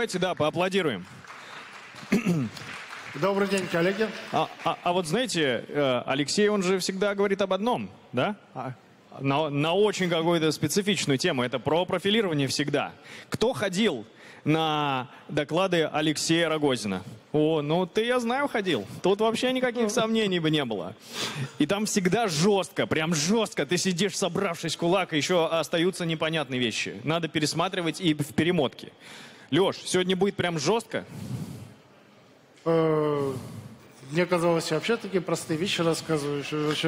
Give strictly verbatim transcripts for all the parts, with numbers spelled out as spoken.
давайте, да, поаплодируем. Добрый день, коллеги. А, а, а вот знаете, Алексей, он же всегда говорит об одном, да? На, на очень какую-то специфичную тему. Это про профилирование всегда. Кто ходил на доклады Алексея Рогозина? О, ну ты, я знаю, ходил. Тут вообще никаких сомнений бы не было. И там всегда жестко, прям жестко. Ты сидишь, собравшись в кулак, и еще остаются непонятные вещи. Надо пересматривать и в перемотке. Леш, сегодня будет прям жестко? Мне казалось, я вообще такие простые вещи рассказываю.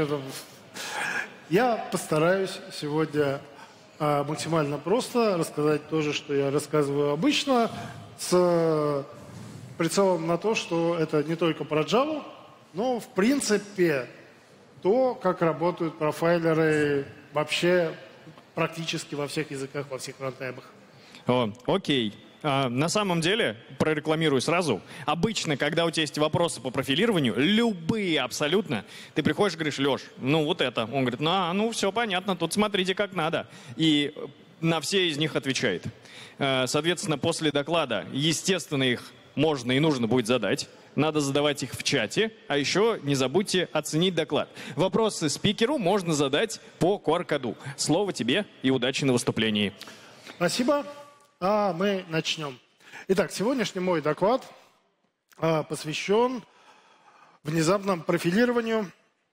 Я постараюсь сегодня максимально просто рассказать то же, что я рассказываю обычно, с прицелом на то, что это не только про Java, но в принципе то, как работают профайлеры вообще практически во всех языках, во всех рантаймах. О, окей. А, на самом деле, прорекламирую сразу, обычно, когда у тебя есть вопросы по профилированию, любые абсолютно, ты приходишь и говоришь: Леш, ну вот это. Он говорит: ну, а, ну все понятно, тут смотрите как надо. И на все из них отвечает. А, соответственно, после доклада, естественно, их можно и нужно будет задать. Надо задавать их в чате, а еще не забудьте оценить доклад. Вопросы спикеру можно задать по ку ар коду. Слово тебе и удачи на выступлении. Спасибо. А мы начнем. Итак, сегодняшний мой доклад а, посвящен внезапному профилированию.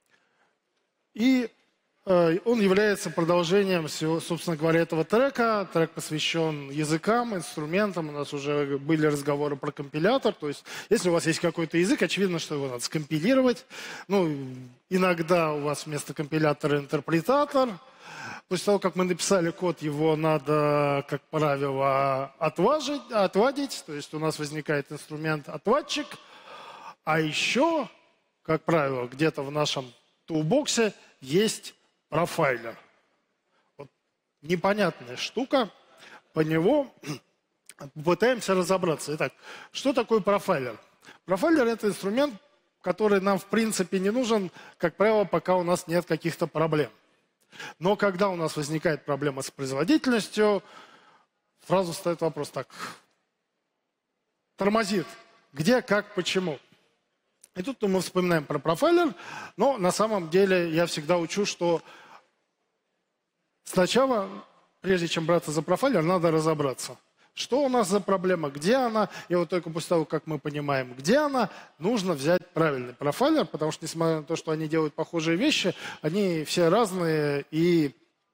И а, он является продолжением, всего, собственно говоря, этого трека. Трек посвящен языкам, инструментам. У нас уже были разговоры про компилятор. То есть, если у вас есть какой-то язык, очевидно, что его надо скомпилировать. Ну, иногда у вас вместо компилятора интерпретатор. После того, как мы написали код, его надо, как правило, отважить, отводить. То есть у нас возникает инструмент отводчик. А еще, как правило, где-то в нашем тулбоксе есть профайлер. Вот непонятная штука. По него попытаемся разобраться. Итак, что такое профайлер? Профайлер – это инструмент, который нам в принципе не нужен, как правило, пока у нас нет каких-то проблем. Но когда у нас возникает проблема с производительностью, сразу встает вопрос: так, тормозит. Где, как, почему? И тут мы вспоминаем про профайлер, но на самом деле я всегда учу, что сначала, прежде чем браться за профайлер, надо разобраться. Что у нас за проблема, где она, и вот только после того, как мы понимаем, где она, нужно взять правильный профайлер, потому что, несмотря на то, что они делают похожие вещи, они все разные, и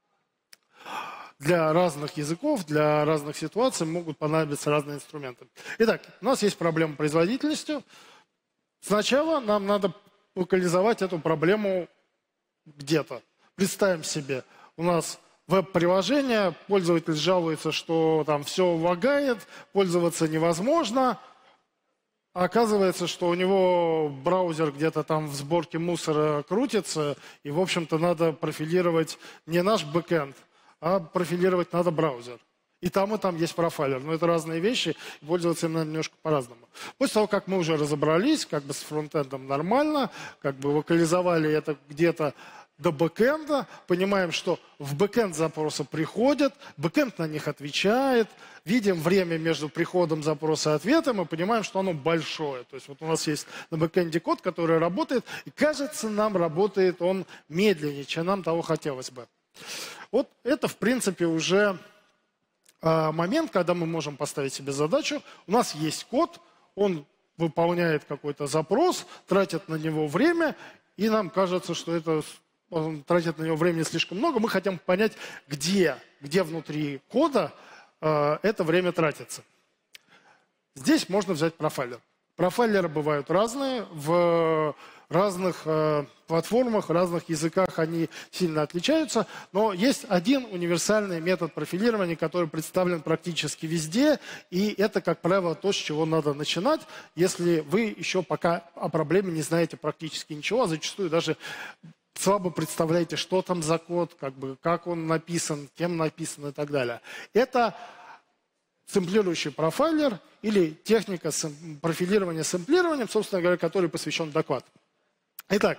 для разных языков, для разных ситуаций могут понадобиться разные инструменты. Итак, у нас есть проблема производительностью. Сначала нам надо локализовать эту проблему где-то. Представим себе, у нас веб-приложение, пользователь жалуется, что там все лагает, пользоваться невозможно. А оказывается, что у него браузер где-то там в сборке мусора крутится, и, в общем-то, надо профилировать не наш бэкэнд, а профилировать надо браузер. И там, и там есть профайлер. Но это разные вещи, и пользоваться им надо немножко по-разному. После того, как мы уже разобрались, как бы с фронтендом нормально, как бы локализовали это где-то до бэкэнда, понимаем, что в бэкэнд запросы приходят, бэкэнд на них отвечает, видим время между приходом запроса и ответом, и понимаем, что оно большое. То есть вот у нас есть на бэкэнде код, который работает, и кажется, нам работает он медленнее, чем нам того хотелось бы. Вот это, в принципе, уже э, момент, когда мы можем поставить себе задачу. У нас есть код, он выполняет какой-то запрос, тратит на него время, и нам кажется, что это... он тратит на него времени слишком много, мы хотим понять, где, где внутри кода э, это время тратится. Здесь можно взять профайлер. Профайлеры бывают разные, в разных э, платформах, в разных языках они сильно отличаются, но есть один универсальный метод профилирования, который представлен практически везде, и это, как правило, то, с чего надо начинать, если вы еще пока о проблеме не знаете практически ничего, а зачастую даже слабо представляете, что там за код, как бы, как он написан, кем написан и так далее. Это сэмплирующий профайлер или техника профилирования сэмплированием, собственно говоря, который посвящен доклад. Итак,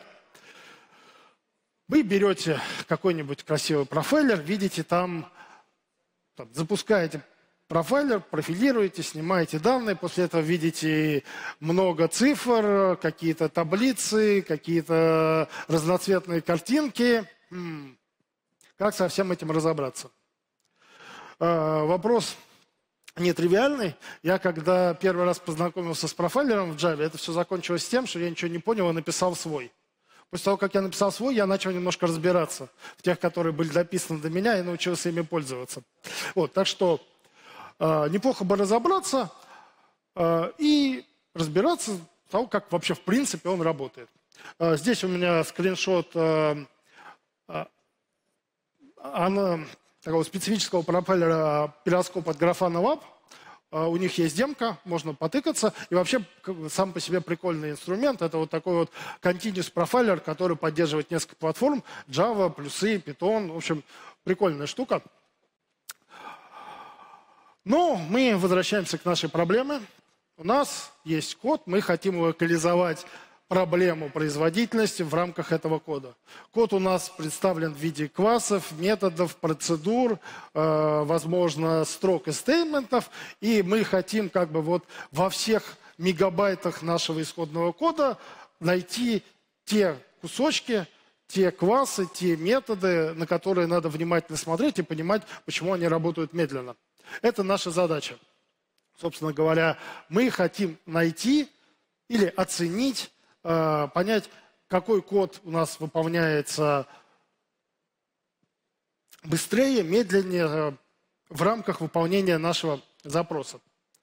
вы берете какой-нибудь красивый профайлер, видите там, там запускаете профайлер, профилируете, снимаете данные, после этого видите много цифр, какие-то таблицы, какие-то разноцветные картинки. М-м. Как со всем этим разобраться? Э, вопрос нетривиальный. Я когда первый раз познакомился с профайлером в Java, это все закончилось тем, что я ничего не понял и написал свой. После того, как я написал свой, я начал немножко разбираться в тех, которые были дописаны до меня, и научился ими пользоваться. Вот, так что э, неплохо бы разобраться э, и разбираться в том, как вообще в принципе он работает. Э, здесь у меня скриншот э, э, она, такого специфического профайлера пироскоп от Grafana Lab. У них есть демка, можно потыкаться. И вообще сам по себе прикольный инструмент. Это вот такой вот continuous профайлер, который поддерживает несколько платформ. Java, плюсы, Python. В общем, прикольная штука. Но мы возвращаемся к нашей проблеме. У нас есть код, мы хотим локализовать проблему производительности в рамках этого кода. Код у нас представлен в виде классов, методов, процедур, э, возможно, строк и стейтментов. И мы хотим как бы вот во всех мегабайтах нашего исходного кода найти те кусочки, те классы, те методы, на которые надо внимательно смотреть и понимать, почему они работают медленно. Это наша задача. Собственно говоря, мы хотим найти или оценить, понять, какой код у нас выполняется быстрее, медленнее в рамках выполнения нашего запроса.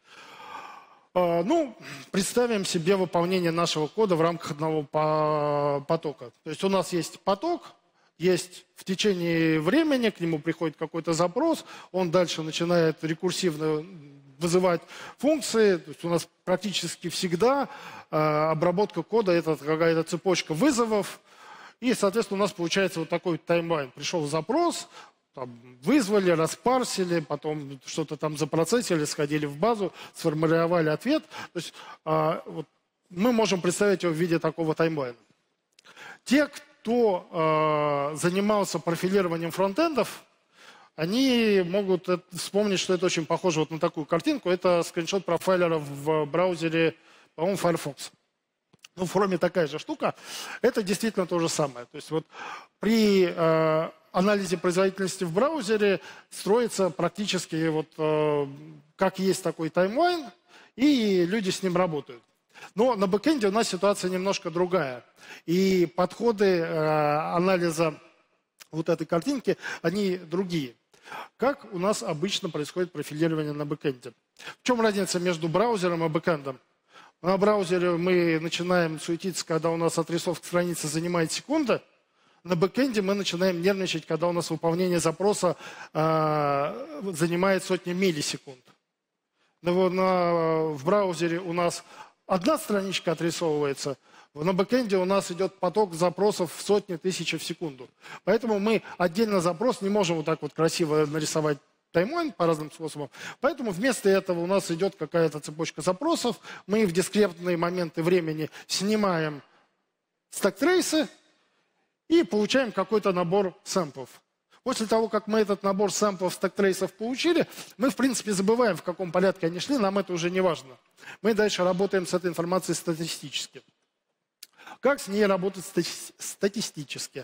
Ну, представим себе выполнение нашего кода в рамках одного потока. То есть у нас есть поток, есть в течение времени, к нему приходит какой-то запрос, он дальше начинает рекурсивно вызывать функции. То есть у нас практически всегда э, обработка кода – это какая-то цепочка вызовов. И, соответственно, у нас получается вот такой таймлайн. Пришел запрос, там, вызвали, распарсили, потом что-то там запроцессили, сходили в базу, сформировали ответ. То есть э, вот, мы можем представить его в виде такого таймлайна. Те, кто э, занимался профилированием фронтендов, они могут вспомнить, что это очень похоже вот на такую картинку. Это скриншот профайлера в браузере, по-моему, Firefox. Ну, в Chrome такая же штука. Это действительно то же самое. То есть вот при э, анализе производительности в браузере строится практически вот э, как есть такой таймлайн, и люди с ним работают. Но на бэкэнде у нас ситуация немножко другая. И подходы э, анализа вот этой картинки, они другие. Как у нас обычно происходит профилирование на бэкэнде? В чем разница между браузером и бэкэндом? На браузере мы начинаем суетиться, когда у нас отрисовка страницы занимает секунды. На бэкэнде мы начинаем нервничать, когда у нас выполнение запроса э, занимает сотни миллисекунд. Но на, в браузере у нас одна страничка отрисовывается, на бэкэнде у нас идет поток запросов в сотни тысяч в секунду. Поэтому мы отдельно запрос не можем вот так вот красиво нарисовать таймлайн по разным способам. Поэтому вместо этого у нас идет какая-то цепочка запросов. Мы в дискретные моменты времени снимаем стэк-трейсы и получаем какой-то набор сэмплов. После того, как мы этот набор сэмплов стэк-трейсов получили, мы, в принципе, забываем, в каком порядке они шли, нам это уже не важно. Мы дальше работаем с этой информацией статистически. Как с ней работать статистически?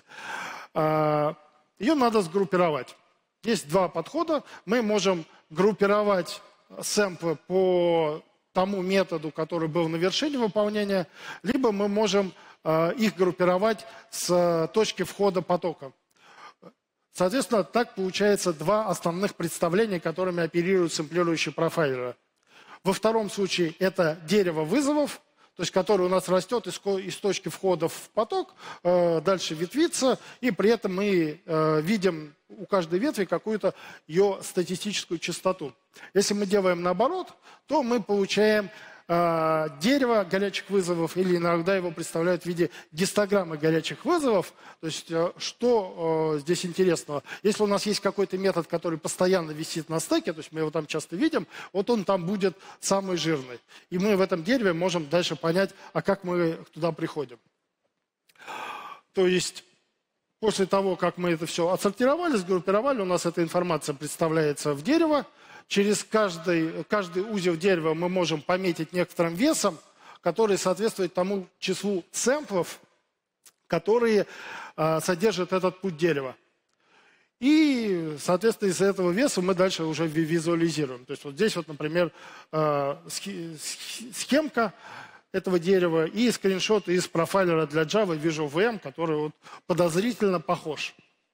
Ее надо сгруппировать. Есть два подхода. Мы можем группировать сэмплы по тому методу, который был на вершине выполнения, либо мы можем их группировать с точки входа потока. Соответственно, так получается два основных представления, которыми оперируют сэмплирующие профайлеры. Во втором случае это дерево вызовов, то есть который у нас растет из, из точки входа в поток, э, дальше ветвится, и при этом мы э, видим у каждой ветви какую-то ее статистическую частоту. Если мы делаем наоборот, то мы получаем э, дерево горячих вызовов, или иногда его представляют в виде гистограммы горячих вызовов. То есть э, что э, здесь интересного? Если у нас есть какой-то метод, который постоянно висит на стеке, то есть мы его там часто видим, вот он там будет самый жирный. И мы в этом дереве можем дальше понять, а как мы туда приходим. То есть После того, как мы это все отсортировали, сгруппировали, у нас эта информация представляется в дерево. Через каждый, каждый узел дерева мы можем пометить некоторым весом, который соответствует тому числу сэмплов, которые э, содержат этот путь дерева. И, соответственно, из этого веса мы дальше уже визуализируем. То есть вот здесь вот, например, э, схемка этого дерева и скриншот из профайлера для Java Visual ви эм, который вот подозрительно похож.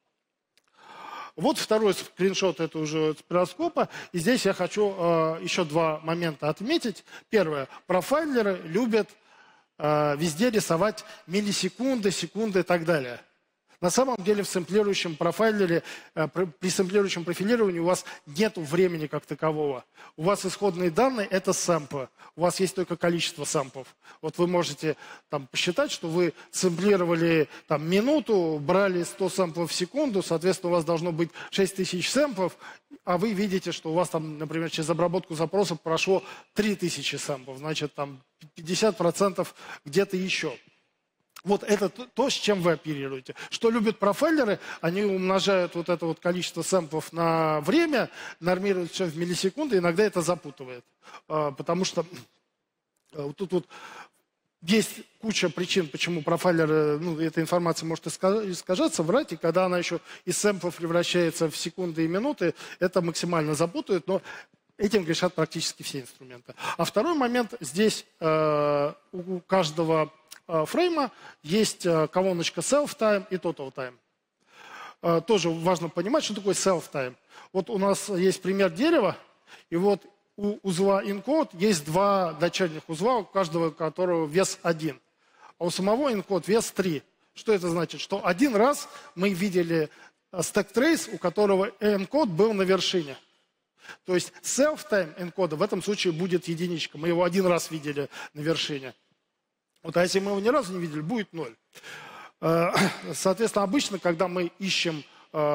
Вот второй скриншот, это уже спироскопа. И здесь я хочу э, еще два момента отметить. Первое. Профайлеры любят э, везде рисовать миллисекунды, секунды и так далее. На самом деле в сэмплирующем профайлере, э, при сэмплирующем профилировании у вас нет времени как такового. У вас исходные данные – это сэмплы. У вас есть только количество сэмплов. Вот вы можете там, посчитать, что вы сэмплировали там, минуту, брали сто сэмплов в секунду, соответственно, у вас должно быть шесть тысяч сэмплов, а вы видите, что у вас, там, например, через обработку запросов прошло три тысячи сэмплов. Значит, там пятьдесят процентов где-то еще. Вот это то, с чем вы оперируете. Что любят профайлеры, они умножают вот это вот количество сэмплов на время, нормируют все в миллисекунды, иногда это запутывает. Потому что тут вот есть куча причин, почему профайлеры, ну, эта информация может искажаться, врать, и когда она еще из сэмплов превращается в секунды и минуты, это максимально запутает, но этим грешат практически все инструменты. А второй момент, здесь э, у каждого фрейма есть колоночка self-time и total time. Тоже важно понимать, что такое self-time. Вот у нас есть пример дерева, и вот у узла encode есть два дочерних узла, у каждого которого вес один. А у самого encode вес три. Что это значит? Что один раз мы видели stack trace, у которого encode был на вершине. То есть self-time encode в этом случае будет единичка. Мы его один раз видели на вершине. Вот, а если мы его ни разу не видели, будет ноль. Соответственно, обычно, когда мы ищем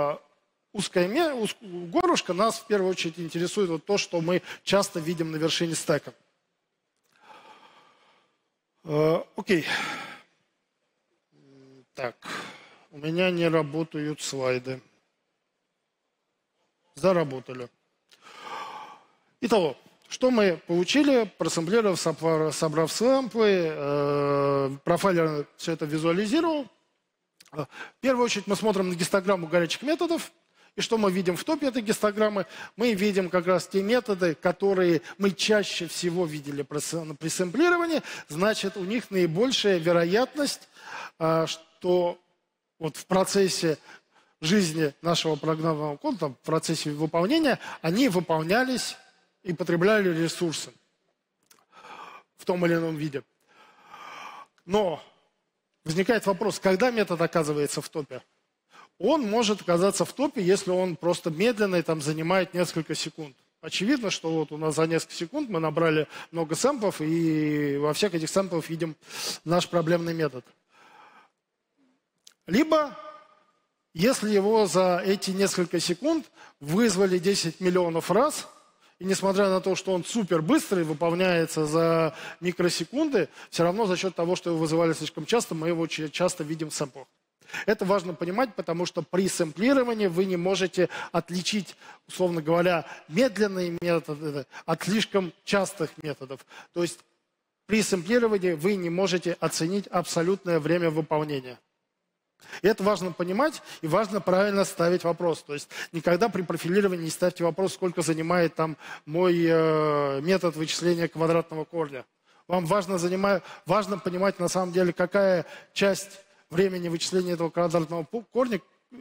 узкое горлышко, нас в первую очередь интересует вот то, что мы часто видим на вершине стека. Окей. Так, у меня не работают слайды. Заработали. Итого. Что мы получили, просэмплировав, собрав сэмплы, э, профайлер все это визуализировал. В первую очередь мы смотрим на гистограмму горячих методов. И что мы видим в топе этой гистограммы? Мы видим как раз те методы, которые мы чаще всего видели при сэмплировании. Значит, у них наибольшая вероятность, э, что вот в процессе жизни нашего программного кода, в процессе выполнения, они выполнялись и потребляли ресурсы в том или ином виде. Но возникает вопрос, когда метод оказывается в топе? Он может оказаться в топе, если он просто медленный, там занимает несколько секунд. Очевидно, что вот у нас за несколько секунд мы набрали много сэмплов, и во всех этих сэмплах видим наш проблемный метод. Либо, если его за эти несколько секунд вызвали десять миллионов раз, и несмотря на то, что он супер быстрый, выполняется за микросекунды, все равно за счет того, что его вызывали слишком часто, мы его часто видим в сэмплах. Это важно понимать, потому что при сэмплировании вы не можете отличить, условно говоря, медленные методы от слишком частых методов. То есть при сэмплировании вы не можете оценить абсолютное время выполнения. И это важно понимать, и важно правильно ставить вопрос. То есть никогда при профилировании не ставьте вопрос, сколько занимает там мой э, метод вычисления квадратного корня. Вам важно, занимать, важно понимать на самом деле, какая часть времени вычисления этого квадратного корня,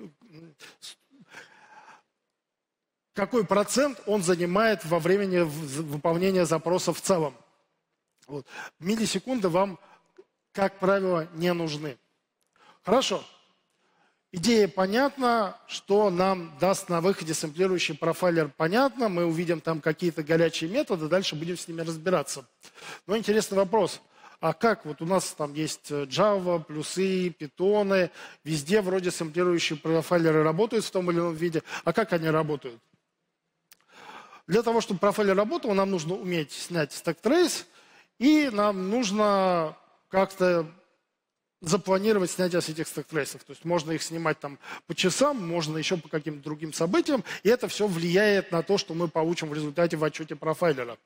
какой процент он занимает во времени выполнения запроса в целом. Вот. Миллисекунды вам, как правило, не нужны. Хорошо. Идея понятна, что нам даст на выходе сэмплирующий профайлер, понятно. Мы увидим там какие-то горячие методы, дальше будем с ними разбираться. Но интересный вопрос. А как? Вот у нас там есть Java, плюсы, питоны. Везде вроде сэмплирующие профайлеры работают в том или ином виде. А как они работают? Для того, чтобы профайлер работал, нам нужно уметь снять stack trace. И нам нужно как-то запланировать снятие с этих стэк-трейсов. То есть можно их снимать там по часам, можно еще по каким-то другим событиям, и это все влияет на то, что мы получим в результате в отчете профайлера.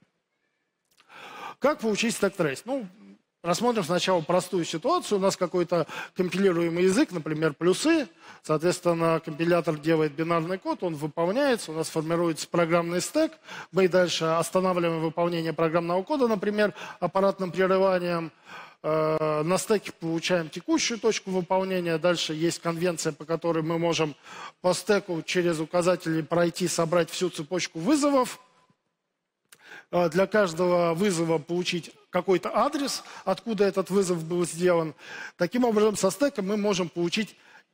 Как получить стэк-трейс? Ну, рассмотрим сначала простую ситуацию. У нас какой-то компилируемый язык, например, плюсы. Соответственно, компилятор делает бинарный код, он выполняется, у нас формируется программный стэк. Мы дальше останавливаем выполнение программного кода, например, аппаратным прерыванием. На стеке получаем текущую точку выполнения. Дальше есть конвенция, по которой мы можем по стеку через указатели пройти, собрать всю цепочку вызовов. Для каждого вызова получить какой-то адрес, откуда этот вызов был сделан. Таким образом, со стека мы можем получить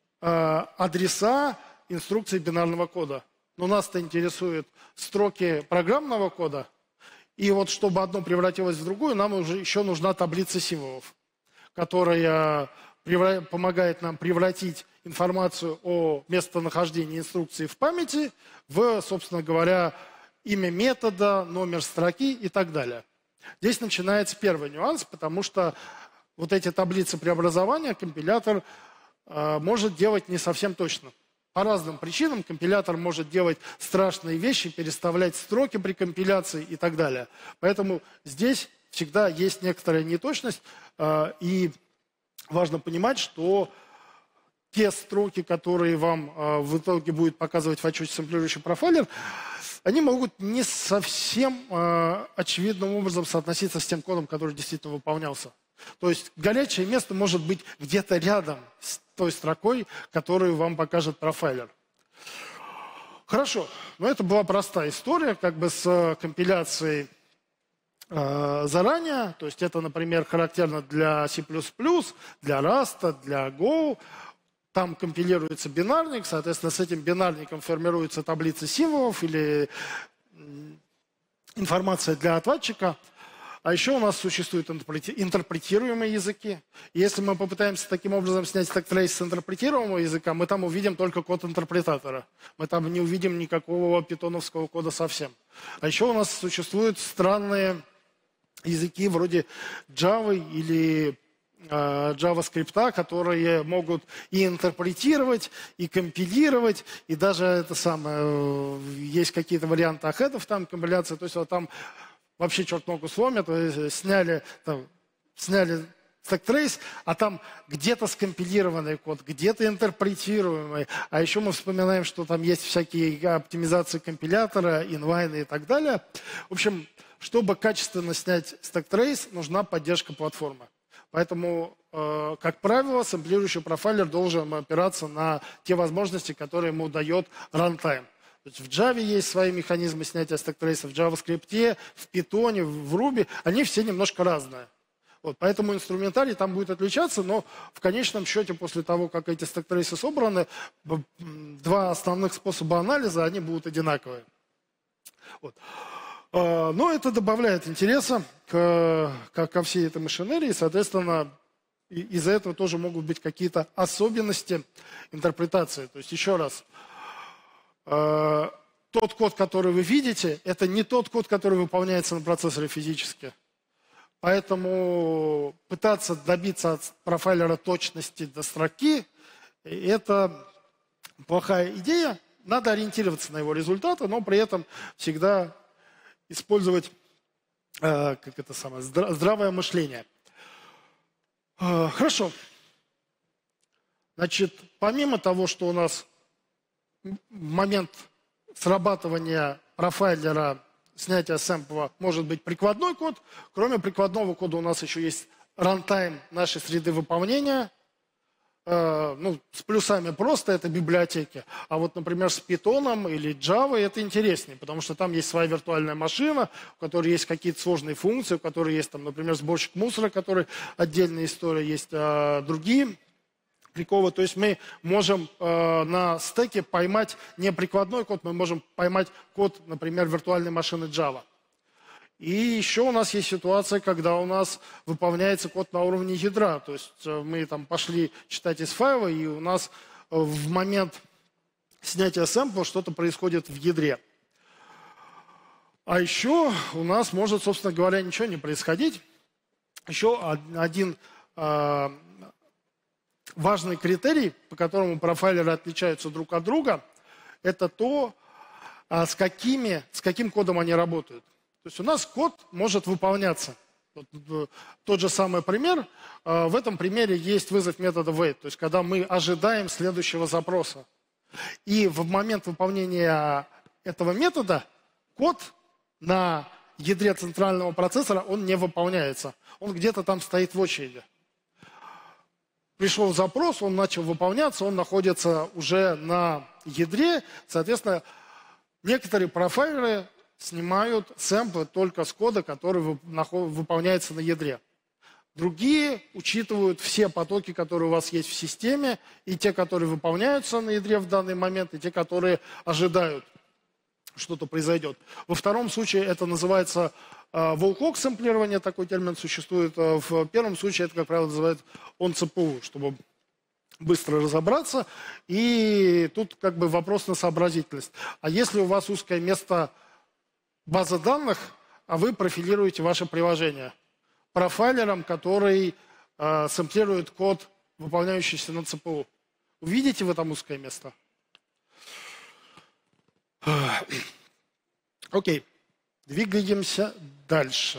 адреса инструкций бинарного кода. Но нас-то интересуют строки программного кода. И вот чтобы одно превратилось в другое, нам уже еще нужна таблица символов, которая помогает нам превратить информацию о местонахождении инструкции в памяти в, собственно говоря, имя метода, номер строки и так далее. Здесь начинается первый нюанс, потому что вот эти таблицы преобразования компилятор э, может делать не совсем точно. По разным причинам компилятор может делать страшные вещи, переставлять строки при компиляции и так далее. Поэтому здесь всегда есть некоторая неточность, э, и важно понимать, что те строки, которые вам э, в итоге будет показывать в отчете сэмплирующий профайлер, они могут не совсем э, очевидным образом соотноситься с тем кодом, который действительно выполнялся. То есть горячее место может быть где-то рядом с той строкой, которую вам покажет профайлер. Хорошо, но это была простая история, как бы с компиляцией э, заранее. То есть это, например, характерно для C++, для Rust, для Go. Там компилируется бинарник, соответственно, с этим бинарником формируется таблица символов или информация для отладчика. А еще у нас существуют интерпретируемые языки. И если мы попытаемся таким образом снять стэк-трейс с интерпретируемого языка, мы там увидим только код интерпретатора. Мы там не увидим никакого питоновского кода совсем. А еще у нас существуют странные языки вроде Java или JavaScript, которые могут и интерпретировать, и компилировать, и даже это самое, есть какие-то варианты ахедов там компиляции, то есть вот там вообще черт ногу сломят, сняли, там, сняли стэк-трейс, а там где-то скомпилированный код, где-то интерпретируемый, а еще мы вспоминаем, что там есть всякие оптимизации компилятора, инлайны и так далее. В общем, чтобы качественно снять стэк-трейс, нужна поддержка платформы. Поэтому, э, как правило, сэмплирующий профайлер должен опираться на те возможности, которые ему дает runtime. То есть в Java есть свои механизмы снятия стэк-трейса, в JavaScript, в Python, в Ruby. Они все немножко разные. Вот, поэтому инструментарий там будет отличаться, но в конечном счете, после того, как эти стэк-трейсы собраны, два основных способа анализа, они будут одинаковые. Вот. Но это добавляет интереса к, к, ко всей этой машинерии, и, соответственно, из-за этого тоже могут быть какие-то особенности интерпретации. То есть, еще раз, э, тот код, который вы видите, это не тот код, который выполняется на процессоре физически. Поэтому пытаться добиться от профайлера точности до строки – это плохая идея. Надо ориентироваться на его результаты, но при этом всегда использовать э, как это самое, здравое мышление. Э, хорошо. Значит, помимо того, что у нас в момент срабатывания профайлера снятия сэмпла может быть прикладной код, кроме прикладного кода у нас еще есть рантайм нашей среды выполнения. Ну, с плюсами просто это библиотеки. А вот, например, с Python или Java это интереснее, потому что там есть своя виртуальная машина, у которой есть какие-то сложные функции, у которой есть, там, например, сборщик мусора, который отдельная история, есть а, другие приколы. То есть мы можем а, на стеке поймать не прикладной код, мы можем поймать код, например, виртуальной машины Java. И еще у нас есть ситуация, когда у нас выполняется код на уровне ядра. То есть мы там пошли читать из файла, и у нас в момент снятия сэмпла что-то происходит в ядре. А еще у нас может, собственно говоря, ничего не происходить. Еще один э, важный критерий, по которому профайлеры отличаются друг от друга, это то, с, какими, с каким кодом они работают. То есть у нас код может выполняться. Вот, тот же самый пример. В этом примере есть вызов метода wait, то есть когда мы ожидаем следующего запроса. И в момент выполнения этого метода код на ядре центрального процессора, он не выполняется. Он где-то там стоит в очереди. Пришел запрос, он начал выполняться, он находится уже на ядре. Соответственно, некоторые профайлеры снимают сэмплы только с кода, который выполняется на ядре. Другие учитывают все потоки, которые у вас есть в системе, и те, которые выполняются на ядре в данный момент, и те, которые ожидают, что-то произойдет. Во втором случае это называется волкок сэмплирование, такой термин существует. В первом случае это, как правило, называют он си пи ю, чтобы быстро разобраться. И тут как бы вопрос на сообразительность. А если у вас узкое место базы данных, а вы профилируете ваше приложение профайлером, который э, сэмплирует код, выполняющийся на си пи ю, увидите вы там узкое место? Окей, двигаемся дальше.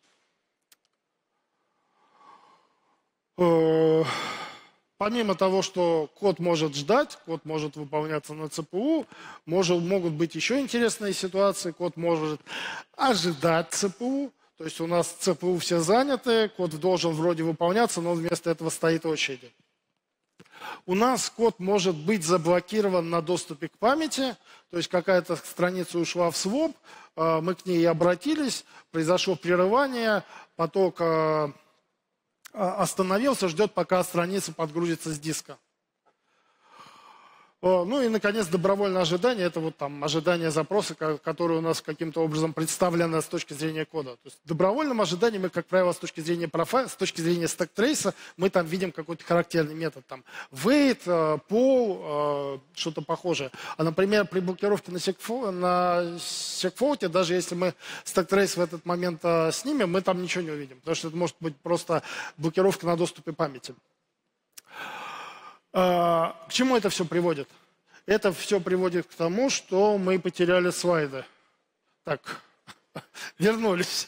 Помимо того, что код может ждать, код может выполняться на си пи ю, может, могут быть еще интересные ситуации. Код может ожидать си пи ю, то есть у нас си пи ю все заняты, код должен вроде выполняться, но вместо этого стоит очередь. У нас код может быть заблокирован на доступе к памяти, то есть какая-то страница ушла в своп, мы к ней обратились, произошло прерывание, поток остановился, ждет, пока страница подгрузится с диска. Ну и, наконец, добровольное ожидание. Это вот там ожидание запроса, которое у нас каким-то образом представлено с точки зрения кода. То есть добровольным ожиданием мы, как правило, с точки зрения профайла, с точки зрения стек-трейса, мы там видим какой-то характерный метод. Там wait, poll, что-то похожее. А, например, при блокировке на segfault, даже если мы стек-трейс в этот момент снимем, мы там ничего не увидим. Потому что это может быть просто блокировка на доступе памяти. К чему это все приводит? Это все приводит к тому, что мы потеряли слайды. Так, вернулись.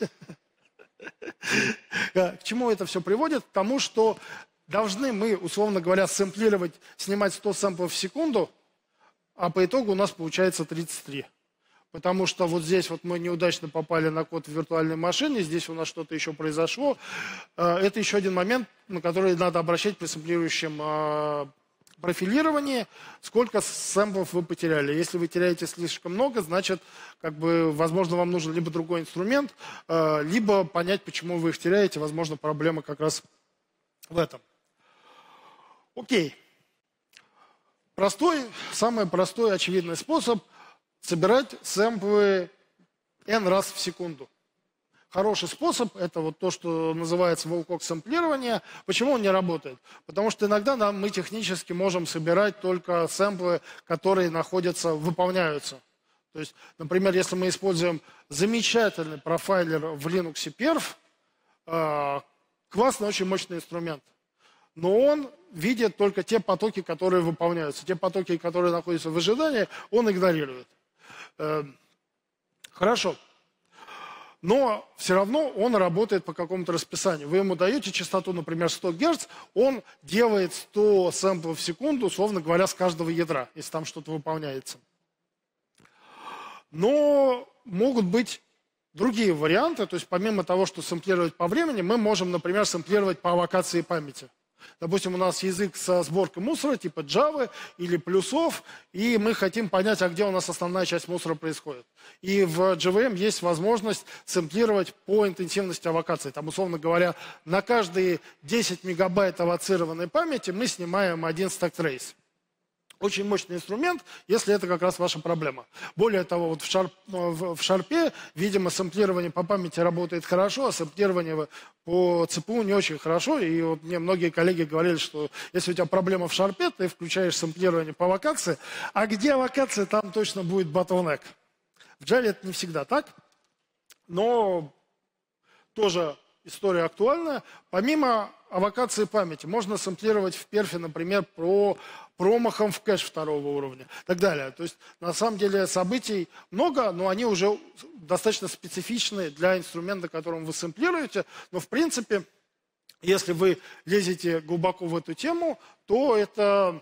К чему это все приводит? К тому, что должны мы, условно говоря, сэмплировать, снимать сто сэмплов в секунду, а по итогу у нас получается тридцать три. Потому что вот здесь вот мы неудачно попали на код в виртуальной машине, здесь у нас что-то еще произошло. Это еще один момент, на который надо обращать при сэмплирующем профилировании, сколько сэмплов вы потеряли. Если вы теряете слишком много, значит, как бы, возможно, вам нужен либо другой инструмент, либо понять, почему вы их теряете. Возможно, проблема как раз в этом. Окей. Простой, самый простой, очевидный способ собирать сэмплы n раз в секунду. Хороший способ, это вот то, что называется волкок сэмплирование. Почему он не работает? Потому что иногда нам, мы технически можем собирать только сэмплы, которые находятся, выполняются. То есть, например, если мы используем замечательный профайлер в Linux перф, э, классный, очень мощный инструмент. Но он видит только те потоки, которые выполняются. Те потоки, которые находятся в ожидании, он игнорирует. Э, хорошо. Но все равно он работает по какому-то расписанию. Вы ему даете частоту, например, сто герц, он делает сто сэмплов в секунду, условно говоря, с каждого ядра, если там что-то выполняется. Но могут быть другие варианты, то есть помимо того, что сэмплировать по времени, мы можем, например, сэмплировать по аллокации памяти. Допустим, у нас язык со сборкой мусора, типа Java или плюсов, и мы хотим понять, а где у нас основная часть мусора происходит. И в джей ви эм есть возможность сэмплировать по интенсивности аллокации. Там, условно говоря, на каждые десять мегабайт аллоцированной памяти мы снимаем один стек-трейс. Очень мощный инструмент, если это как раз ваша проблема. Более того, вот в, шарп, в шарпе, видимо, сэмплирование по памяти работает хорошо, а сэмплирование по си пи ю не очень хорошо. И вот мне многие коллеги говорили, что если у тебя проблема в шарпе, ты включаешь сэмплирование по локации, а где локация, там точно будет bottleneck. В Java это не всегда так, но тоже история актуальная. Помимо авокации памяти, можно сэмплировать в перфе, например, про промахом в кэш второго уровня и так далее. То есть, на самом деле, событий много, но они уже достаточно специфичны для инструмента, которым вы сэмплируете. Но, в принципе, если вы лезете глубоко в эту тему, то это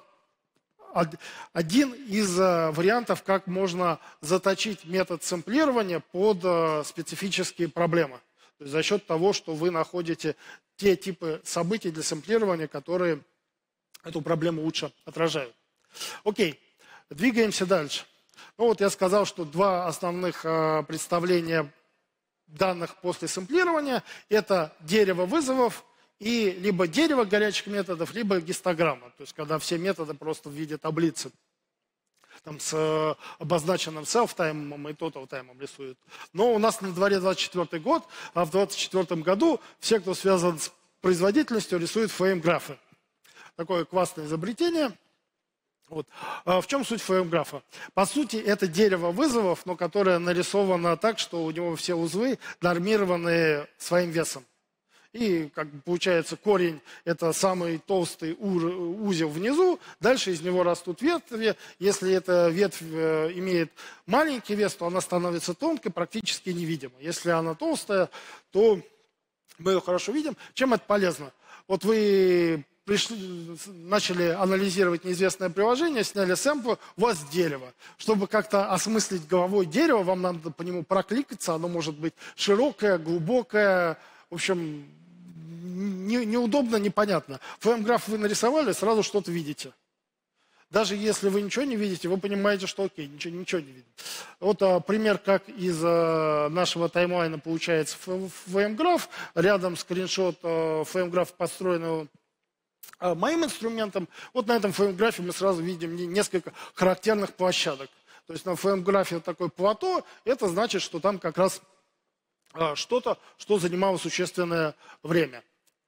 один из вариантов, как можно заточить метод сэмплирования под специфические проблемы. То есть за счет того, что вы находите те типы событий для сэмплирования, которые эту проблему лучше отражают. Окей, двигаемся дальше. Ну вот я сказал, что два основных э, представления данных после сэмплирования – это дерево вызовов и либо дерево горячих методов, либо гистограмма. То есть когда все методы просто в виде таблицы там, с э, обозначенным self-таймом и total-таймом рисуют. Но у нас на дворе двадцать четвёртый год, а в двадцать четвёртом году все, кто связан с производительностью, рисуют фрейм-графы. Такое классное изобретение. Вот. А в чем суть фрейм-графа? По сути, это дерево вызовов, но которое нарисовано так, что у него все узлы нормированы своим весом. И как бы получается корень – это самый толстый узел внизу, дальше из него растут ветви. Если эта ветвь имеет маленький вес, то она становится тонкой, практически невидимой. Если она толстая, то мы ее хорошо видим. Чем это полезно? Вот вы пришли, начали анализировать неизвестное приложение, сняли сэмпл, у вас дерево. Чтобы как-то осмыслить головой дерево, вам надо по нему прокликаться, оно может быть широкое, глубокое, в общем, не, неудобно, непонятно. Фрейм-граф вы нарисовали, сразу что-то видите. Даже если вы ничего не видите, вы понимаете, что окей, ничего, ничего не видно. Вот а, пример, как из а, нашего таймлайна получается фрейм-граф. Рядом скриншот а, фрейм-графа, построенного а, моим инструментом. Вот на этом фрейм-графе мы сразу видим несколько характерных площадок. То есть на фрейм-графе такое плато, это значит, что там как раз а, что-то, что занимало существенное время.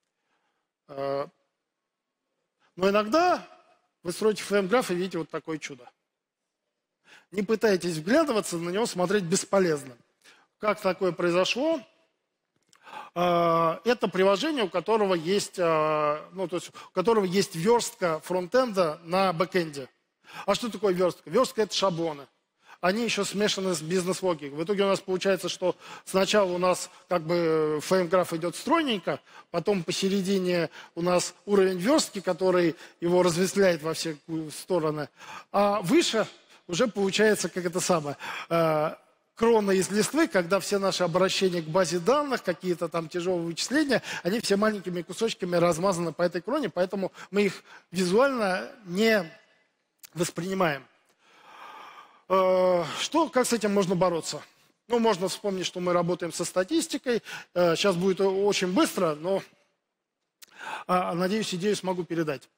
А, но иногда вы строите фрейм-граф и видите вот такое чудо. Не пытайтесь вглядываться, на него смотреть бесполезно. Как такое произошло? Это приложение, у которого есть, ну, то есть, у которого есть верстка фронтенда на бэкенде. А что такое верстка? Верстка – это шаблоны. Они еще смешаны с бизнес-логикой. В итоге у нас получается, что сначала у нас как бы фрейм-граф идет стройненько, потом посередине у нас уровень верстки, который его разветвляет во все стороны, а выше уже получается как это самое, э, крона из листвы, когда все наши обращения к базе данных, какие-то там тяжелые вычисления, они все маленькими кусочками размазаны по этой кроне, поэтому мы их визуально не воспринимаем. Что, как с этим можно бороться? Ну, можно вспомнить, что мы работаем со статистикой. Сейчас будет очень быстро, но, надеюсь, идею смогу передать.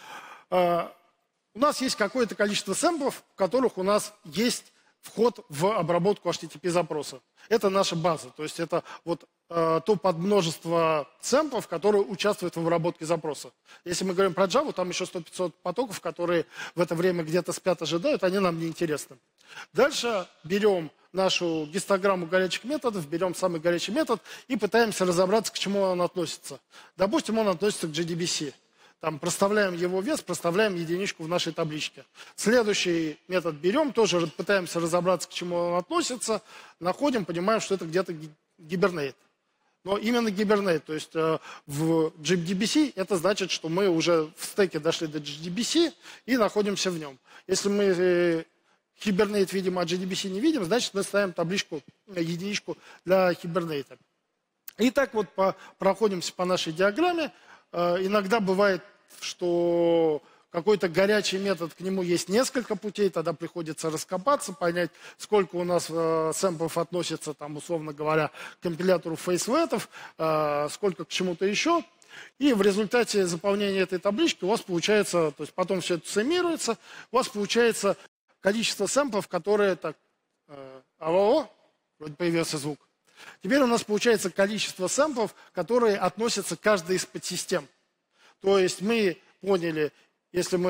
У нас есть какое-то количество сэмплов, в которых у нас есть вход в обработку эйч ти ти пи-запроса. Это наша база, то есть это вот э, то подмножество сэмплов, которые участвуют в обработке запроса. Если мы говорим про Java, там еще сто-пятьсот потоков, которые в это время где-то спят, ожидают, они нам не интересны. Дальше берем нашу гистограмму горячих методов, берем самый горячий метод и пытаемся разобраться, к чему он относится. Допустим, он относится к джей ди би си. Там проставляем его вес, проставляем единичку в нашей табличке. Следующий метод берем, тоже пытаемся разобраться, к чему он относится, находим, понимаем, что это где-то гибернейт. Но именно гибернейт, то есть э, в джей ди би си это значит, что мы уже в стеке дошли до джей ди би си и находимся в нем. Если мы э, хибернейт видим, а джей ди би си не видим, значит мы ставим табличку, единичку для хибернейта. И так вот по, проходимся по нашей диаграмме. Иногда бывает, что какой-то горячий метод, к нему есть несколько путей, тогда приходится раскопаться, понять, сколько у нас э, сэмплов относится, там, условно говоря, к компилятору фейсветов, э, сколько к чему-то еще. И в результате заполнения этой таблички у вас получается, то есть потом все это суммируется, у вас получается количество сэмплов, которые так... Э, алло, вроде появился звук. Теперь у нас получается количество сэмплов, которые относятся к каждой из подсистем. То есть мы поняли, если мы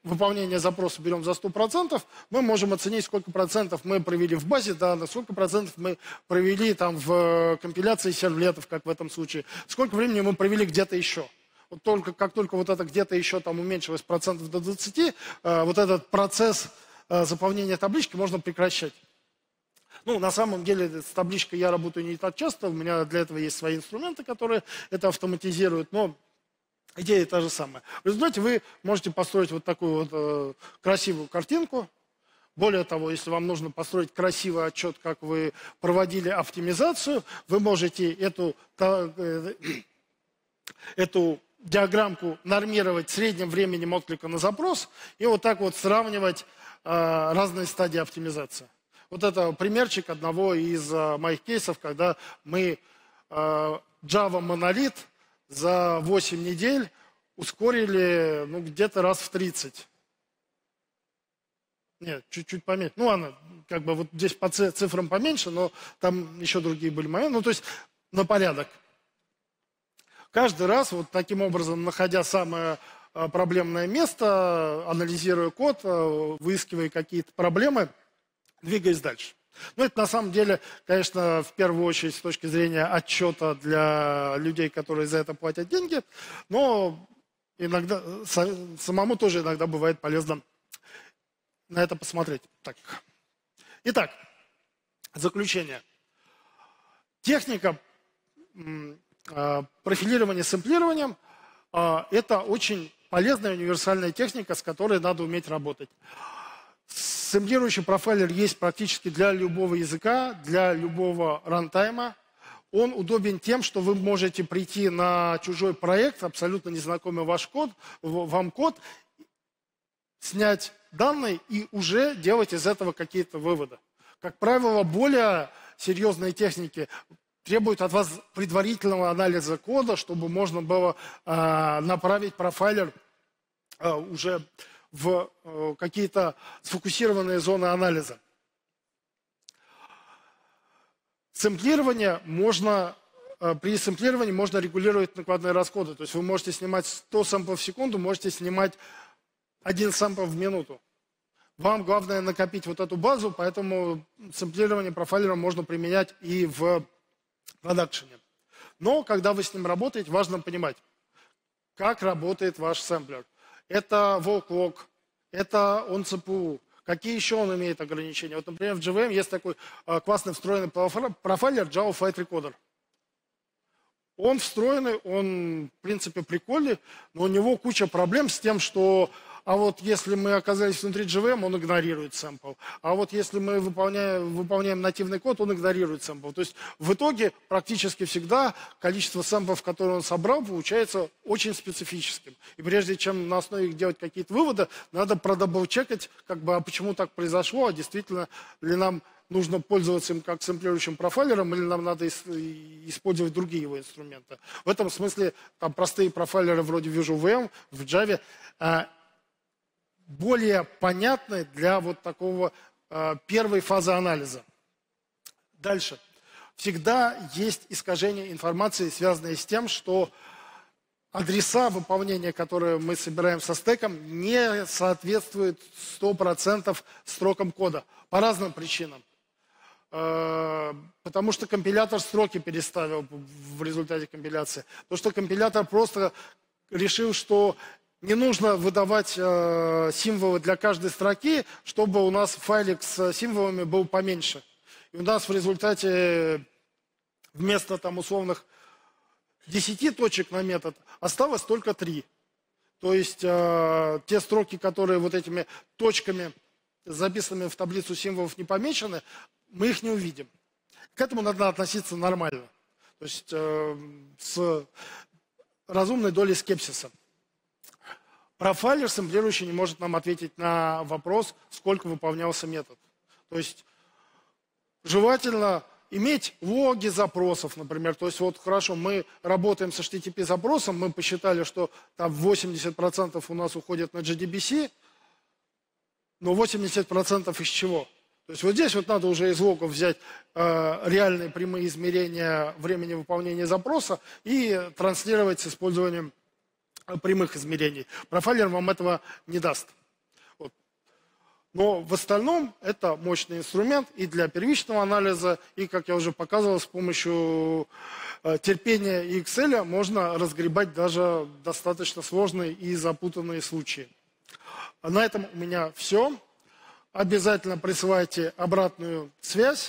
выполнения запроса берем за сто процентов, мы можем оценить, сколько процентов мы провели в базе данных, сколько процентов мы провели там в компиляции сервлетов, как в этом случае, сколько времени мы провели где-то еще. Вот только, как только вот это где-то еще там уменьшилось процентов до двадцати, э, вот этот процесс э, заполнения таблички можно прекращать. Ну, на самом деле, с табличкой я работаю не так часто, у меня для этого есть свои инструменты, которые это автоматизируют, но идея та же самая. В результате вы можете построить вот такую вот э, красивую картинку. Более того, если вам нужно построить красивый отчет, как вы проводили оптимизацию, вы можете эту, та, э, эту диаграммку нормировать средним временем отклика на запрос и вот так вот сравнивать э, разные стадии оптимизации. Вот это примерчик одного из э, моих кейсов, когда мы э, Java монолит за восемь недель ускорили ну, где-то раз в тридцать. Нет, чуть-чуть поменьше. Ну, ладно, как бы вот здесь по цифрам поменьше, но там еще другие были моменты. Ну, то есть на порядок. Каждый раз вот таким образом, находя самое проблемное место, анализируя код, выискивая какие-то проблемы, двигаясь дальше. Ну, это на самом деле, конечно, в первую очередь с точки зрения отчета для людей, которые за это платят деньги, но иногда самому тоже иногда бывает полезно на это посмотреть. Так. Итак, заключение. Техника профилирования с сэмплированием – это очень полезная универсальная техника, с которой надо уметь работать. Сэмплирующий профайлер есть практически для любого языка, для любого рантайма. Он удобен тем, что вы можете прийти на чужой проект, абсолютно незнакомый ваш код, вам код, снять данные и уже делать из этого какие-то выводы. Как правило, более серьезные техники требуют от вас предварительного анализа кода, чтобы можно было э, направить профайлер э, уже в э, какие-то сфокусированные зоны анализа. Сэмплирование можно, э, при сэмплировании можно регулировать накладные расходы. То есть вы можете снимать сто сэмплов в секунду, можете снимать один сэмпл в минуту. Вам главное накопить вот эту базу, поэтому сэмплирование профайлера можно применять и в продакшене. Но когда вы с ним работаете, важно понимать, как работает ваш сэмплер. Это walk-log, это он си пи ю, какие еще он имеет ограничения. Вот, например, в джей ви эм есть такой э, классный встроенный профайлер Java Flight Recorder. Он встроенный, он, в принципе, прикольный, но у него куча проблем с тем, что а вот если мы оказались внутри джей ви эм, он игнорирует сэмпл. А вот если мы выполняем, выполняем нативный код, он игнорирует сэмпл. То есть в итоге практически всегда количество сэмплов, которые он собрал, получается очень специфическим. И прежде чем на основе их делать какие-то выводы, надо продабл-чекать, как бы, а почему так произошло, а действительно ли нам нужно пользоваться им как сэмплирующим профайлером, или нам надо использовать другие его инструменты. В этом смысле там простые профайлеры вроде Visual ви эм в Java более понятны для вот такого э, первой фазы анализа. Дальше. Всегда есть искажение информации, связанные с тем, что адреса выполнения, которые мы собираем со стеком, не соответствуют сто процентов строкам кода. По разным причинам. Э, потому что компилятор строки переставил в результате компиляции. То, что компилятор просто решил, что не нужно выдавать э, символы для каждой строки, чтобы у нас файлик с символами был поменьше. И у нас в результате вместо там условных десяти точек на метод осталось только три. То есть э, те строки, которые вот этими точками, записанными в таблицу символов, не помечены, мы их не увидим. К этому надо относиться нормально. То есть э, с разумной долей скепсиса. Профайлер сэмплирующий не может нам ответить на вопрос, сколько выполнялся метод. То есть желательно иметь логи запросов, например. То есть вот хорошо, мы работаем с эйч ти ти пи запросом, мы посчитали, что там восемьдесят процентов у нас уходит на джей ди би си, но восемьдесят процентов из чего? То есть вот здесь вот надо уже из логов взять э, реальные прямые измерения времени выполнения запроса и транслировать с использованием прямых измерений. Профайлер вам этого не даст. Но в остальном это мощный инструмент и для первичного анализа, и, как я уже показывал, с помощью э, терпения и Excel можно разгребать даже достаточно сложные и запутанные случаи. На этом у меня все. Обязательно присылайте обратную связь.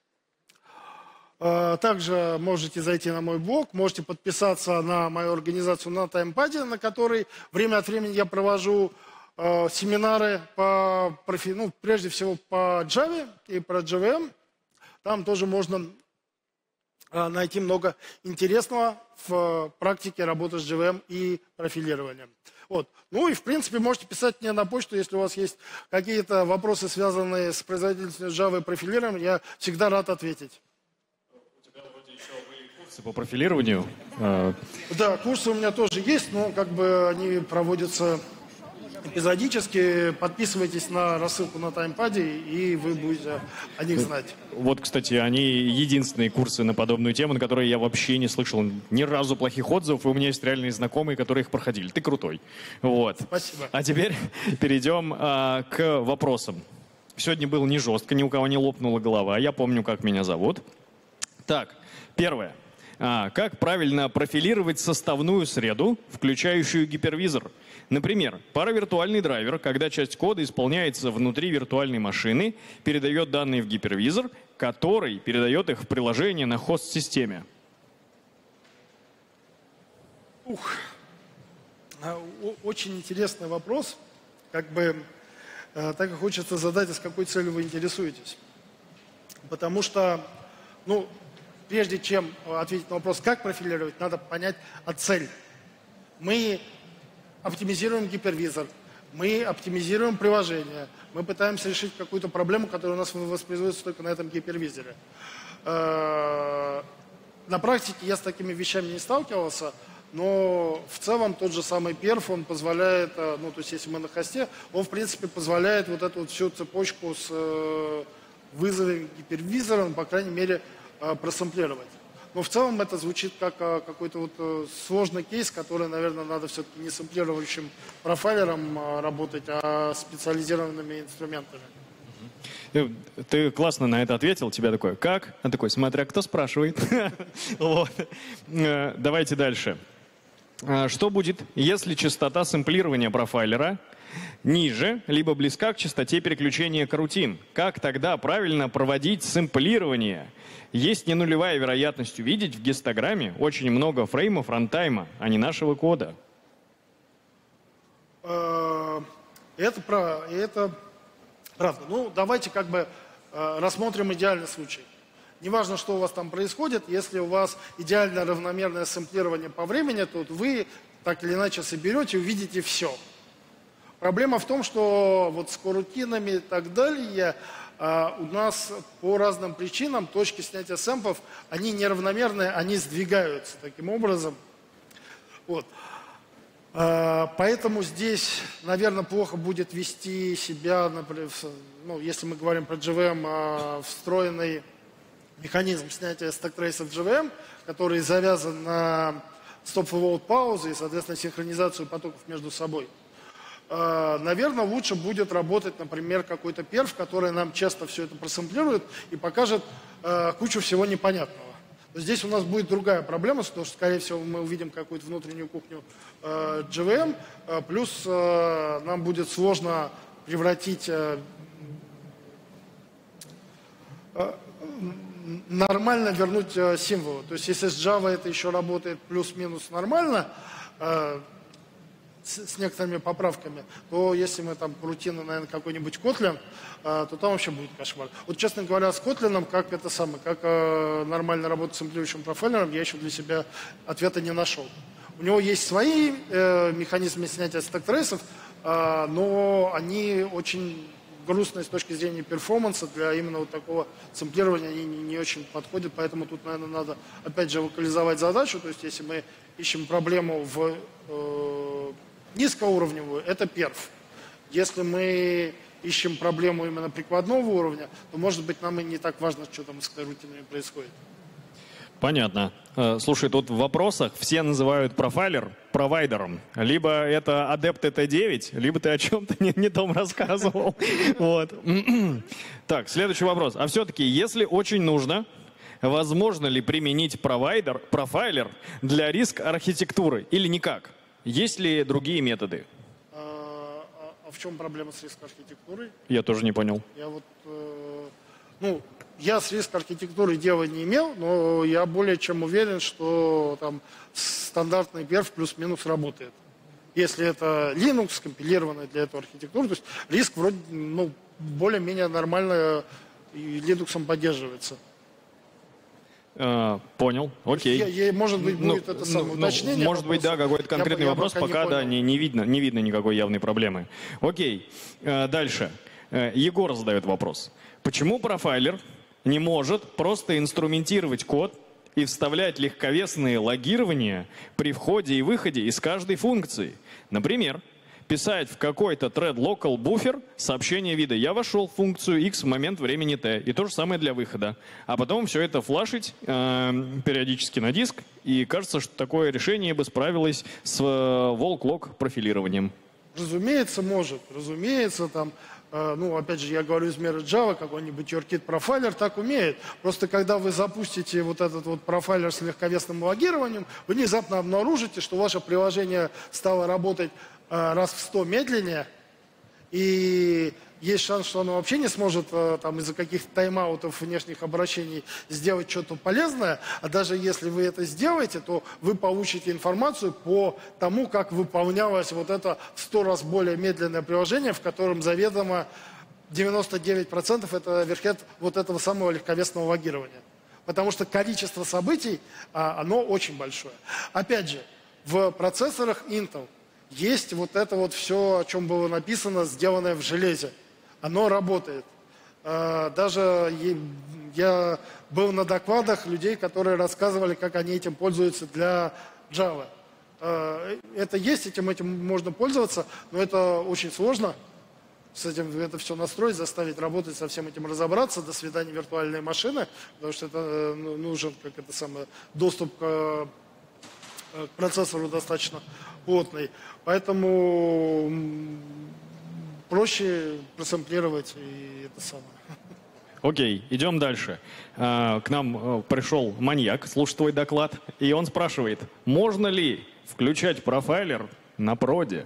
Э, также можете зайти на мой блог, можете подписаться на мою организацию на таймпаде, на которой время от времени я провожу семинары по, ну, прежде всего по Java и про джей ви эм. Там тоже можно найти много интересного в практике работы с джей ви эм и профилированием. Вот. Ну и в принципе можете писать мне на почту, если у вас есть какие-то вопросы, связанные с производительностью Java и профилированием, я всегда рад ответить. У тебя вроде еще были курсы по профилированию. Да, курсы у меня тоже есть, но как бы они проводятся эпизодически. Подписывайтесь на рассылку на таймпаде, и вы будете о них знать. Вот, кстати, они единственные курсы на подобную тему, на которые я вообще не слышал ни разу плохих отзывов, и у меня есть реальные знакомые, которые их проходили. Ты крутой. Вот. Спасибо. А теперь перейдем а, к вопросам. Сегодня было не жестко, ни у кого не лопнула голова. Я помню, как меня зовут. Так, первое. А, как правильно профилировать составную среду, включающую гипервизор? Например, паравиртуальный драйвер, когда часть кода исполняется внутри виртуальной машины, передает данные в гипервизор, который передает их в приложение на хост-системе. Ух, очень интересный вопрос. Как бы так и хочется задать, а с какой целью вы интересуетесь. Потому что, ну, прежде чем ответить на вопрос, как профилировать, надо понять а цель. Мы оптимизируем гипервизор, мы оптимизируем приложение, мы пытаемся решить какую-то проблему, которая у нас воспроизводится только на этом гипервизоре. На практике я с такими вещами не сталкивался, но в целом тот же самый перф, он позволяет, ну то есть если мы на хосте, он в принципе позволяет вот эту вот всю цепочку с вызовами гипервизора, по крайней мере, просэмплировать. Но в целом это звучит как какой-то вот сложный кейс, который, наверное, надо все-таки не сэмплирующим профайлером работать, а специализированными инструментами. Ты классно на это ответил. Тебя такой, как? А такой, смотря кто спрашивает. Давайте дальше. Что будет, если частота сэмплирования профайлера ниже, либо близка к частоте переключения карутин? Как тогда правильно проводить сэмплирование? Есть не нулевая вероятность увидеть в гистограмме очень много фреймов рантайма, а не нашего кода. Это, про, это правда. Ну, давайте как бы рассмотрим идеальный случай. Неважно, что у вас там происходит, если у вас идеально равномерное сэмплирование по времени, то вы так или иначе соберете и увидите все. Проблема в том, что вот с корутинами и так далее у нас по разным причинам точки снятия сэмплов, они неравномерные, они сдвигаются таким образом. Вот. Поэтому здесь, наверное, плохо будет вести себя, например, ну, если мы говорим про джей ви эм, встроенный механизм снятия стек-трейсов джей ви эм, который завязан на стоп-флоут паузы и, соответственно, синхронизацию потоков между собой. Наверное, лучше будет работать, например, какой-то перф, который нам честно все это просэмплирует и покажет э, кучу всего непонятного. Но здесь у нас будет другая проблема, потому что, скорее всего, мы увидим какую-то внутреннюю кухню э, джей ви эм, э, плюс э, нам будет сложно превратить э, э, нормально вернуть э, символы. То есть, если с Java это еще работает плюс-минус нормально, э, с некоторыми поправками, то если мы там рутинно, наверное, какой-нибудь Kotlin, то там вообще будет кошмар. Вот, честно говоря, с Kotlin, как это самое, как нормально работать с сэмплирующим профайлером, я еще для себя ответа не нашел. У него есть свои э, механизмы снятия стек-трейсов, э, но они очень грустные с точки зрения перформанса, для именно вот такого сэмплирования они не, не очень подходят, поэтому тут, наверное, надо, опять же, локализовать задачу, то есть если мы ищем проблему в э, низкоуровневую, это перф. Если мы ищем проблему именно прикладного уровня, то, может быть, нам и не так важно, что там с рутинами происходит. Понятно. Э, Слушай, тут в вопросах все называют профайлер провайдером. Либо это адепт Т девять, либо ты о чем-то не, не том рассказывал. Вот. Так, следующий вопрос. А все-таки, если очень нужно, возможно ли применить провайдер, профайлер для риск-архитектуры или никак? Есть ли другие методы? А, а- а в чем проблема с риск-архитектурой? Я тоже не понял. Я вот, э, ну, я с риск-архитектурой дела не имел, но я более чем уверен, что там стандартный перф плюс-минус работает. Если это Linux, компилированный для этой архитектуры, то есть риск вроде, ну, более-менее нормально и Linux поддерживается. Э, понял, окей. Я- я- может быть, Ну, будет это ну, самое ну, уточнение. Может быть, да, вопроса. какой-то Я конкретный бы- я вопрос, пока не пока да, понял. не, не видно, не видно никакой явной проблемы. Окей, Э, дальше. Э, Егор задает вопрос. Почему профайлер не может просто инструментировать код и вставлять легковесные логирования при входе и выходе из каждой функции? Например, писать в какой-то thread local буфер сообщение вида «Я вошел в функцию X в момент времени T». И то же самое для выхода. А потом все это флашить э, периодически на диск. И кажется, что такое решение бы справилось с э, волк-лог профилированием. Разумеется, может. Разумеется, там, э, ну, опять же, я говорю из меры Java, какой-нибудь YourKit профайлер так умеет. Просто когда вы запустите вот этот вот профайлер с легковесным логированием, вы внезапно обнаружите, что ваше приложение стало работать э, раз в сто медленнее, и есть шанс, что оно вообще не сможет э, там, из-за каких-то тайм-аутов внешних обращений сделать что-то полезное, а даже если вы это сделаете, то вы получите информацию по тому, как выполнялось вот это в сто раз более медленное приложение, в котором заведомо девяносто девять процентов это верхед вот этого самого легковесного логирования. Потому что количество событий, а, оно очень большое. Опять же, в процессорах Intel есть вот это вот все, о чем было написано, сделанное в железе. Оно работает. А, Даже е- я был на докладах людей, которые рассказывали, как они этим пользуются для Java. А, Это есть, этим, этим можно пользоваться, но это очень сложно. С этим это все настроить, заставить работать, со всем этим разобраться. До свидания, виртуальные машины, потому что это э, ну, нужен как это самое, доступ к, э, к процессору достаточно плотный. Поэтому м, проще просэмплировать и это самое. Окей, идем дальше. А, К нам э, пришел маньяк, слушает твой доклад, и он спрашивает, можно ли включать профайлер на проде?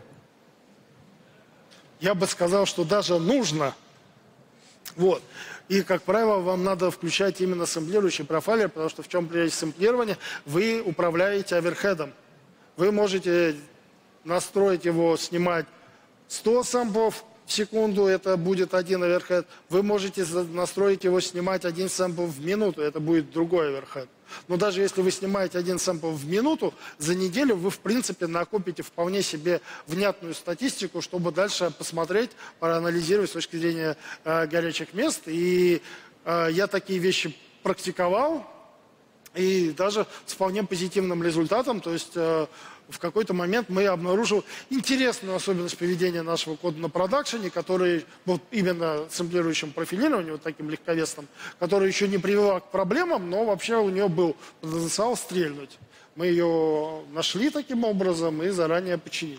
Я бы сказал, что даже нужно. Вот. И, как правило, вам надо включать именно сэмплирующий профайлер, потому что в чем прелесть сэмплирования? Вы управляете оверхедом. Вы можете настроить его, снимать сто сэмплов в секунду, это будет один оверхед. Вы можете за- настроить его, снимать один сэмпл в минуту, это будет другой оверхед. Но даже если вы снимаете один сэмпл в минуту, за неделю вы, в принципе, накопите вполне себе внятную статистику, чтобы дальше посмотреть, проанализировать с точки зрения э, горячих мест. И э, я такие вещи практиковал, и даже с вполне позитивным результатом. То есть э, в какой-то момент мы обнаружили интересную особенность поведения нашего кода на продакшене, который вот именно сэмплирующим профилированием, вот таким легковесным, который еще не привела к проблемам, но вообще у нее был потенциал стрельнуть. Мы ее нашли таким образом и заранее починили.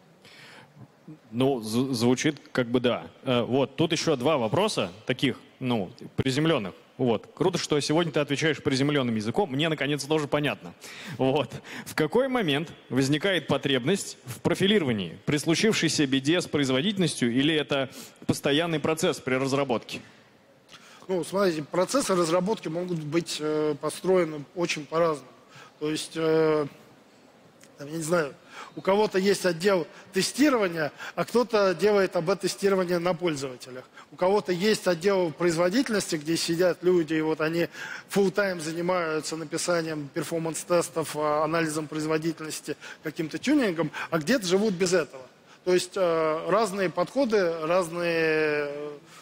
Ну, з- звучит как бы да. Э, Вот, тут еще два вопроса таких, ну, приземленных. Вот. Круто, что сегодня ты отвечаешь приземленным языком. Мне, наконец, тоже понятно. Вот. В какой момент возникает потребность в профилировании? При случившейся беде с производительностью или это постоянный процесс при разработке? Ну, смотрите, процессы разработки могут быть э, построены очень по-разному. То есть, э, там, я не знаю, у кого-то есть отдел тестирования, а кто-то делает АБ-тестирование на пользователях. У кого-то есть отдел производительности, где сидят люди, и вот они full-time занимаются написанием перформанс-тестов, а, анализом производительности, каким-то тюнингом, а где-то живут без этого. То есть э, разные подходы, разные,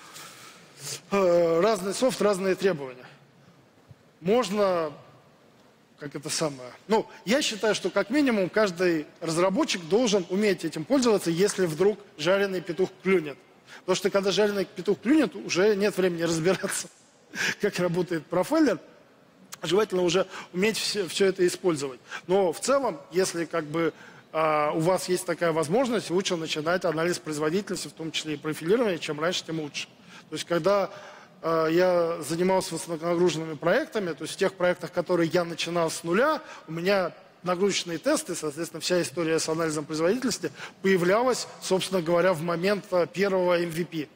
э, разный софт, разные требования. Можно... Как это самое. Ну, я считаю, что как минимум каждый разработчик должен уметь этим пользоваться, если вдруг жареный петух клюнет. Потому что когда жареный петух клюнет, уже нет времени разбираться, как работает профайлер. желательно уже уметь все, все это использовать. Но в целом, если как бы э, у вас есть такая возможность, лучше начинать анализ производительности, в том числе и профилирование, чем раньше, тем лучше. То есть когда э, я занимался высоконагруженными проектами, то есть в тех проектах, которые я начинал с нуля, у меня нагрузочные тесты, соответственно, вся история с анализом производительности появлялась, собственно говоря, в момент первого эм ви пи.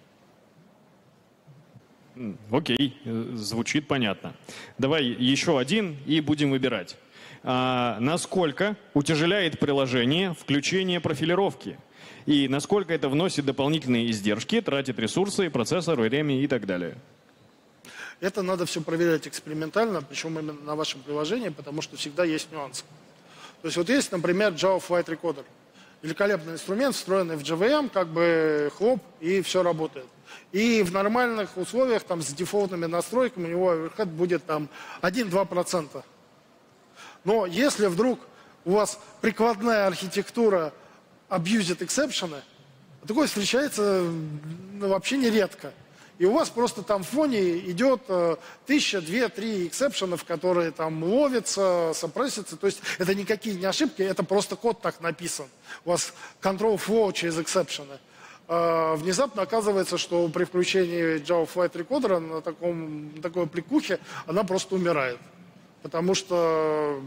Окей, звучит понятно. Давай еще один и будем выбирать. А, насколько утяжеляет приложение включение профилировки? И насколько это вносит дополнительные издержки, тратит ресурсы, процессор, время и так далее? Это надо все проверять экспериментально, причем именно на вашем приложении, потому что всегда есть нюансы. То есть вот есть, например, Java Flight Recorder. Великолепный инструмент, встроенный в джей ви эм, как бы хлоп, и все работает. И в нормальных условиях, там, с дефолтными настройками, у него оверхед будет там один-два процента. Но если вдруг у вас прикладная архитектура абьюзит эксепшены, такое встречается ну, вообще нередко. И у вас просто там в фоне идет э, тысяча, две, три эксепшенов, которые там ловятся, сопрессятся. То есть это никакие не ошибки, это просто код так написан. У вас control flow через эксепшены. Э, внезапно оказывается, что при включении Java Flight Recorder на, таком, на такой аппликухе она просто умирает. Потому что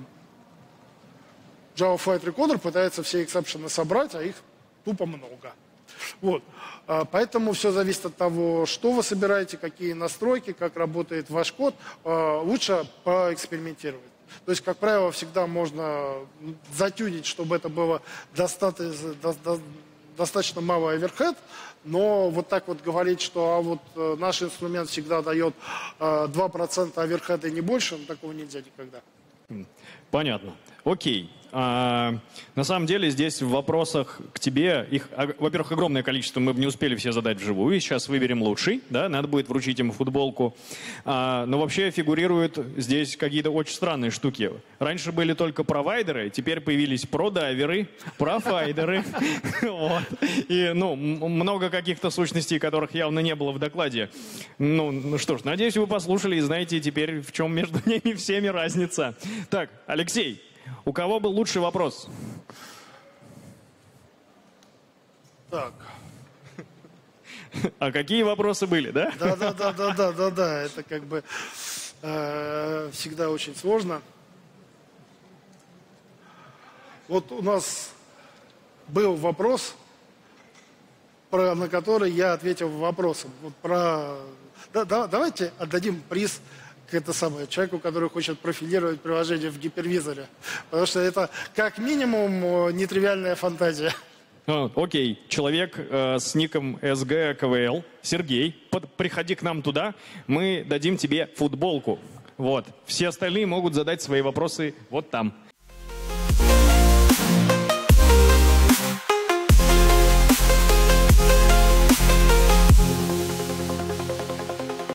Java Flight Recorder пытается все эксепшены собрать, а их тупо много. Вот. Поэтому все зависит от того, что вы собираете, какие настройки, как работает ваш код. Лучше поэкспериментировать. То есть, как правило, всегда можно затюнить, чтобы это было достаточно, достаточно мало оверхед, но вот так вот говорить, что а вот наш инструмент всегда дает два процента оверхеда и не больше, ну, такого нельзя никогда. Понятно. Окей. А, на самом деле здесь в вопросах к тебе, их, во-первых, огромное количество, мы бы не успели все задать вживую, сейчас выберем лучший, да, надо будет вручить ему футболку. А, но вообще фигурируют здесь какие-то очень странные штуки. Раньше были только провайдеры, теперь появились продайверы, профайдеры, и, ну, много каких-то сущностей, которых явно не было в докладе. Ну, ну что ж, надеюсь, вы послушали и знаете теперь, в чем между ними всеми разница. Так, Алексей. У кого был лучший вопрос? Так. А какие вопросы были, да? Да, да, да, да, да, да, да. Это как бы э, всегда очень сложно. Вот у нас был вопрос, про, на который я ответил вопросом. Вот про. Да, да, давайте отдадим приз это самое, человеку, который хочет профилировать приложение в гипервизоре. Потому что это как минимум нетривиальная фантазия. А, окей, человек э, с ником эс джи кей ви эл, Сергей, под, приходи к нам туда, мы дадим тебе футболку. Вот. Все остальные могут задать свои вопросы вот там.